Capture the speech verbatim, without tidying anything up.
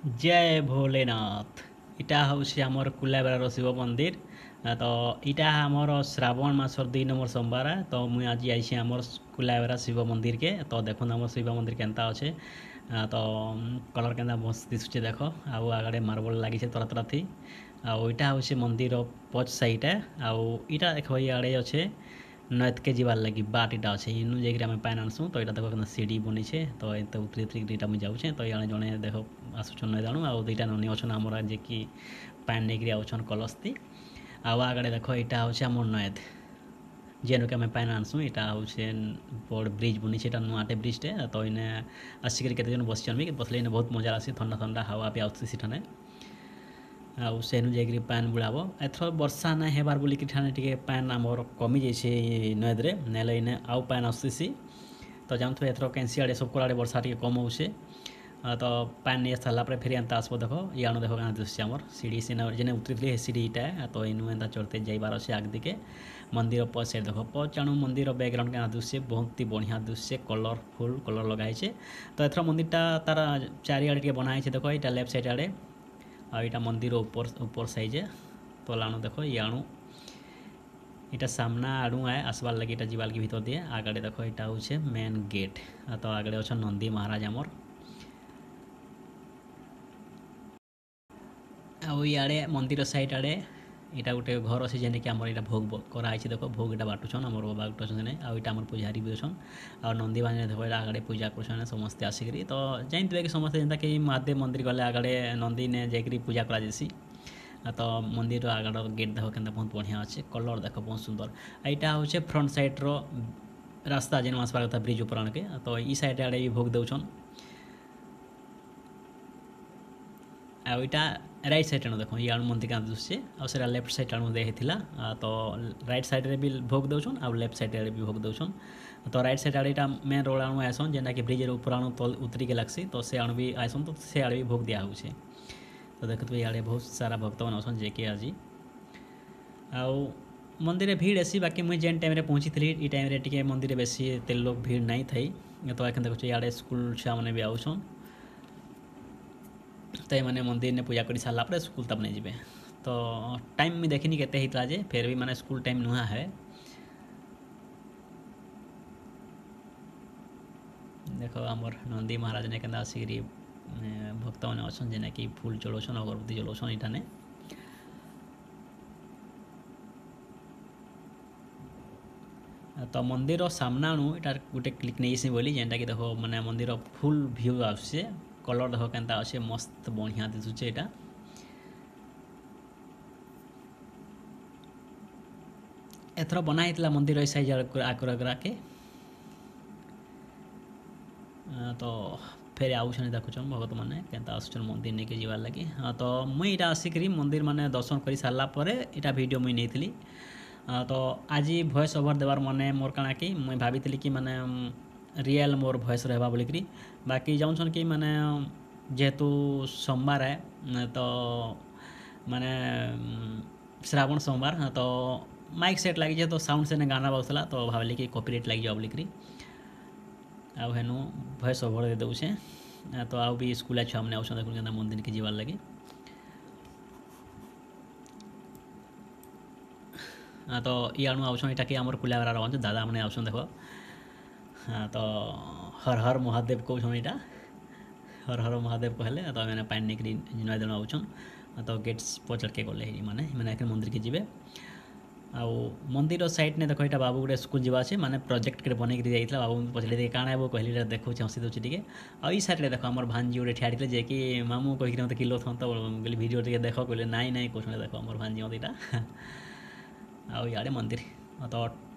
जय भोलेनाथ। इटा हूँ आमर कुलाबेरार शिव मंदिर। आ, तो इटा आमर श्रावण मासर दुई नंबर सोमवार है। तो मुई आज आई आमर कुलाबेरा शिव मंदिर के। तो देखो आम शिव मंदिर केनता अच्छे। तो कलर केनता मस्त दिशुचे देख। आउ आगड़े मार्बल लगी तरह तरह थी। आईटा हूँ मंदिर पच साइड है। आईटा देख इे अच्छे नैत के जीवार लगी बाट इटा अच्छे इनू जाकर आम पान आनसुँ। तो यहाँ देख सीढ़ी बनी है। तो ये उतरी उतरी दुटा मुझे जाऊे। तो यहाँ जड़े देख आसुन नई दाणु आ दुईटा ननी अच्छन आमर जे कि पान नहीं आउन कलस्ती। आगड़े देख यहाँ हूँ आम नैद जेनु के आम पान आनसुँ। यहाँ हूँ बड़ ब्रिज बनी है नुआटे ब्रिजटे। तो इने आसिक केते बस भी बसले इने बहुत मजा आसी ठंडा ठंडा हवा भी आउसी सीठाने। आउ सेनु जाकर पान बुड़ाब एथर वर्षा ना हेबार बोलिक ठाने टे पान आमर कमी जाइए नैद्रे नेले इने आउ पान आसी। तो जानते एथर कैंसी आड़े सब आड़े वर्षा टे कम होचे। तो पान नहीं सारापर फिर एंता आसब देख याणु देख क्या दुष्य आमर सीढ़ी सीना जेने उतरी सीढ़ी इटा। तो इनू एंता चढ़ते जाइबार अच्छे आग दिके मंदिर पच साइड देख पचाणु मंदिर बैकग्राउंड क्या दुष्य बहुत ही बढ़िया दुष्य कलरफुल कलर लगाई। तो एथर मंदिरटा तार चारिआड़े टे बनाई देख यहाँ लेफ्ट साइड आड़े आईटा मंदिर ऊपर ऊपर साइजे। तो लाणु देख याणु इटा सामना आड़ू आए आसबार लगे इटा जीवाल के भीतर दिए आगड़े देख यहाँ हूँ मेन गेट। तो आगड़े अच्छा नंदी महाराज आमर आड़े मंदिर साइड आड़े यहाँ गोटे घर अच्छे जेने कि आमर यहाँ भोग कराई देख भोग यहाँ बाटुछन आमर बाबा बाटुछन आउ यहाँ आमर पूजारी भी अच्छन आ नंदी बाजे देख यहाँ आगे पूजा कर समस्ते आसिक। तो जानते कि समस्ते जेनता कि महादेव मंदिर गले आगे नंदी ने जाकरी पूजा करा जासी। तो मंदिर आगड़ गेट देख के बहुत बढ़िया अच्छे कलर देख बहुत सुंदर। यहाँ हूँ फ्रंट साइड रो रास्ता जेन आसबार कथा ब्रिज ऊपर आनके। तो ई साइड आड़े भी भोग दौन आईटा राइट साइड आणु देख ये मंदिर क्या दुष्य आसा लेफ्ट साइड आणु देता। तो राइट साइड रे भी भोग दौन आ लेफ्ट साइड रे भी भोग दौन। तो राइट साइड आड़े यहाँ मेन रोड आणु आसन जेना कि ब्रिज ऊपर आणु तल उतरी के लगसी। तो से आणु भी आसन तो से आड़े भी भोग दिया हो। तो देखते इे बहुत सारा भक्त मैंने अच्छे जे कि आज आउ मंदिर भीड़ ऐसी बाकी मुझे जेन टाइम पहुँची थी ये टाइम टे मंदिर बेसी एत लोग भीड़ नहीं थी। तो एखन देखो इे स्कूल छुआ मैंने भी आउन। तो ये मंदिर ने पूजा कर सारापर स्कूल तब नहीं जी। तो टाइम मुझे देखनी के जे फिर भी मैंने स्कूल टाइम नुआ है। देखो आमर नंदी महाराज ने क्या आसिक भक्त मैंने अच्छन जेने कि फूल चलाउन अगरबत्ती जलाउन इठाने। तो मंदिर सामना इटार गोटे क्लिक नहीं बोली जेनटा कि देखो मैंने मंदिर फुल व्यू आसे कलर देख के अच्छे मस्त बढ़िया दिशुचे। यहाँ एथर बनाई मंदिर साइज आकर के। तो फेर आउन देखुन भगत मैंने क्या आसुन मंदिर नहीं के जीवार लगे। तो मुई आसिक मंदिर माने दर्शन कर सारापर यहाँ वीडियो मुई नहीं थी। तो आज भॉइस ओवर देवार माने मोर काना कि मुई भाभी कि माने रियल मोर भॉइस रहबा बोलिकी बाकी जाऊन कि माने जेहेतु सोमवार है। तो माने श्रावण सोमवार तो माइक सेट लगी तो साउंड से गाना बाजुला। तो भाविली कि कॉपीराइट लग जाओ बोलिकी आउ हेनु भॉइस ओवर दे दूचे। तो आउ भी स्कूल छुआ मैंने आउन देख मंदिर के जीवार लगे। तो ये आणु आउन यहाँ कि आमर कुलाबेरा रहा दादा मैंने आउन देख। तो हर हर महादेव कौन यहाँ हर हर महादेव कहले। तो मैंने पानी नहीं नई दिन आउन। तो गेट्स पचड़ के गले माने मैंने मंदिर के जीवे। आउ मंदिर साइड ने देख यहाँ बाबू गोटे स्कूल जावाचे माने प्रोजेक्ट के बनई जाइए बाबू पचड़े काण है कहली देखो हसी दूसरी टे। आई साइड देख आम भांजी गोटे ठिया जे कि मामू कहीकि मत किलो थन। तो बोली भिडियो टे देख कहले नाई नाई कौन देख आम भांजी मत यहाँ आउ इे मंदिर। तो